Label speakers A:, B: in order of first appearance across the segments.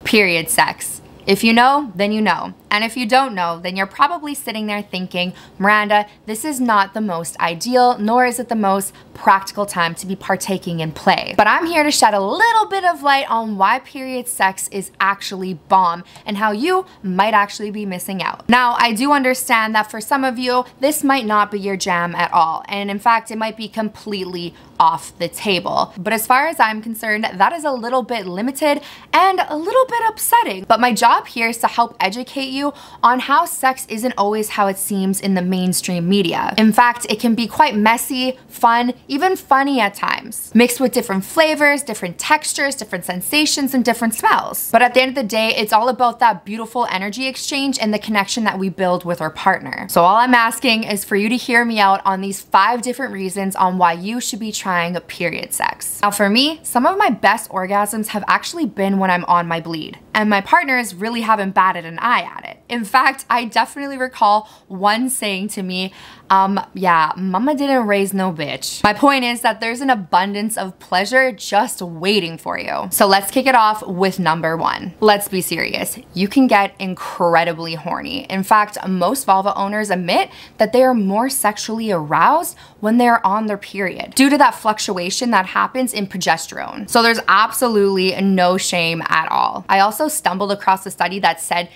A: Period sex. If you know, then you know. And if you don't know, then you're probably sitting there thinking, Miranda, this is not the most ideal, nor is it the most practical time to be partaking in play. But I'm here to shed a little bit of light on why period sex is actually bomb and how you might actually be missing out. Now, I do understand that for some of you, this might not be your jam at all. And in fact, it might be completely off the table. But as far as I'm concerned, that is a little bit limited and a little bit upsetting. But my job here is to help educate you on how sex isn't always how it seems in the mainstream media. In fact, it can be quite messy, fun, even funny at times, mixed with different flavors, different textures, different sensations, and different smells. But at the end of the day, it's all about that beautiful energy exchange and the connection that we build with our partner. So all I'm asking is for you to hear me out on these 5 different reasons on why you should be trying period sex. Now for me, some of my best orgasms have actually been when I'm on my bleed, and my partners really haven't batted an eye at it. In fact, I definitely recall one saying to me, yeah, mama didn't raise no bitch. My point is that there's an abundance of pleasure just waiting for you. So let's kick it off with number 1. Let's be serious. You can get incredibly horny. In fact, most vulva owners admit that they are more sexually aroused when they're on their period due to that fluctuation that happens in progesterone. So there's absolutely no shame at all. I also stumbled across a study that said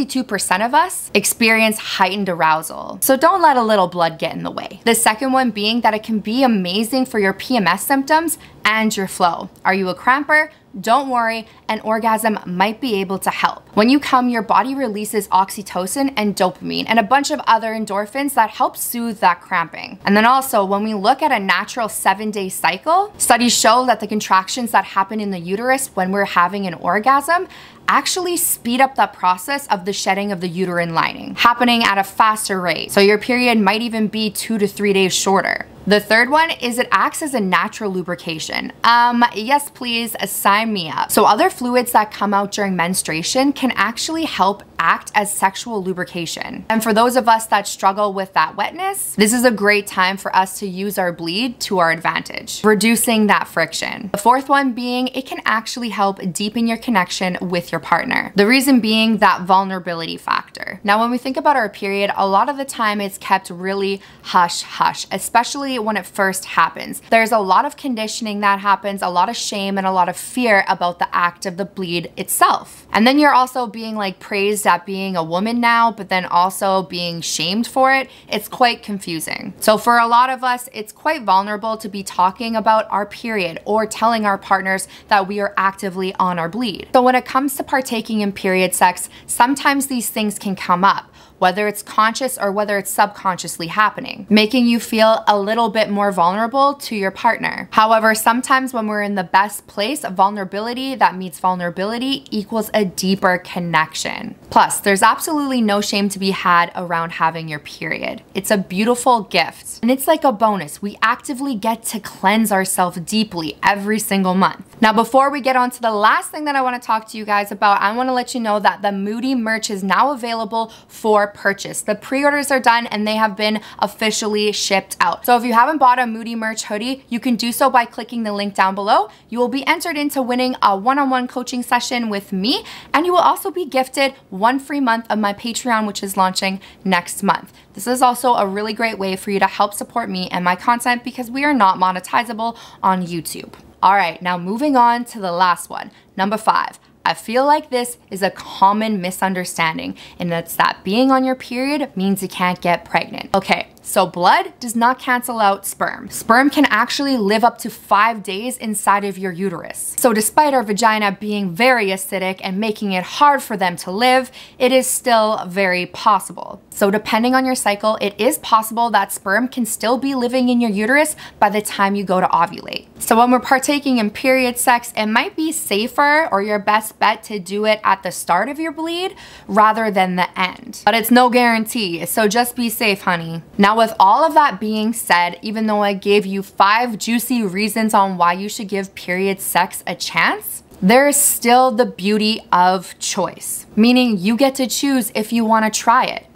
A: 62% of us experience heightened arousal. So don't let a little blood get in the way. The second one being that it can be amazing for your PMS symptoms and your flow. Are you a cramper? Don't worry, an orgasm might be able to help. When you come, your body releases oxytocin and dopamine and a bunch of other endorphins that help soothe that cramping. And then also, when we look at a natural 7-day cycle, studies show that the contractions that happen in the uterus when we're having an orgasm actually speed up that process of the shedding of the uterine lining, happening at a faster rate. So your period might even be 2 to 3 days shorter. The third one is it acts as a natural lubrication. Yes, please, sign me up. So other fluids that come out during menstruation can actually help act as sexual lubrication. And for those of us that struggle with that wetness, this is a great time for us to use our bleed to our advantage, reducing that friction. The fourth one being it can actually help deepen your connection with your partner. The reason being that vulnerability factor. Now, when we think about our period, a lot of the time it's kept really hush hush, especially when it first happens. There's a lot of conditioning that happens, a lot of shame and a lot of fear about the act of the bleed itself. And then you're also being like praised at being a woman now, but then also being shamed for it. It's quite confusing. So for a lot of us, it's quite vulnerable to be talking about our period or telling our partners that we are actively on our bleed. So when it comes to partaking in period sex, sometimes these things can come up, whether it's conscious or whether it's subconsciously happening, making you feel a little bit more vulnerable to your partner. However, sometimes when we're in the best place, vulnerability that meets vulnerability equals a deeper connection. Plus, there's absolutely no shame to be had around having your period. It's a beautiful gift, and it's like a bonus. We actively get to cleanse ourselves deeply every single month. Now, before we get on to the last thing that I want to talk to you guys about, I want to let you know that the Moody merch is now available for purchase. The pre-orders are done and they have been officially shipped out. So if you haven't bought a Moody merch hoodie, you can do so by clicking the link down below. You will be entered into winning a one-on-one coaching session with me, and you will also be gifted 1 free month of my Patreon, which is launching next month. This is also a really great way for you to help support me and my content because we are not monetizable on YouTube. All right, now moving on to the last one, number 5. I feel like this is a common misunderstanding, and it's that being on your period means you can't get pregnant. Okay, so blood does not cancel out sperm. Sperm can actually live up to 5 days inside of your uterus. So despite our vagina being very acidic and making it hard for them to live, it is still very possible. So depending on your cycle, it is possible that sperm can still be living in your uterus by the time you go to ovulate. So when we're partaking in period sex, it might be safer or your best bet to do it at the start of your bleed rather than the end. But it's no guarantee, so just be safe, honey. Now, with all of that being said, even though I gave you 5 juicy reasons on why you should give period sex a chance, there is still the beauty of choice, meaning you get to choose if you want to try it.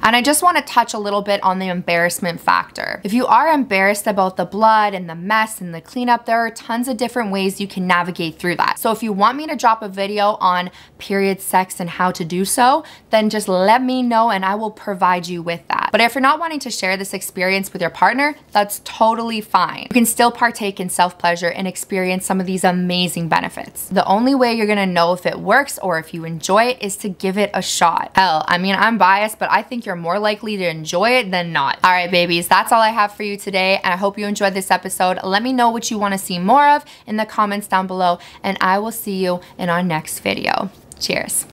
A: And I just want to touch a little bit on the embarrassment factor. If you are embarrassed about the blood and the mess and the cleanup, there are tons of different ways you can navigate through that. So if you want me to drop a video on period sex and how to do so, then just let me know and I will provide you with that. But if you're not wanting to share this experience with your partner, that's totally fine. You can still partake in self-pleasure and experience some of these amazing benefits. The only way you're gonna know if it works or if you enjoy it is to give it a shot. Hell, I mean, I'm biased, but I think you're more likely to enjoy it than not. All right, babies, that's all I have for you today, and I hope you enjoyed this episode. Let me know what you wanna see more of in the comments down below, and I will see you in our next video. Cheers.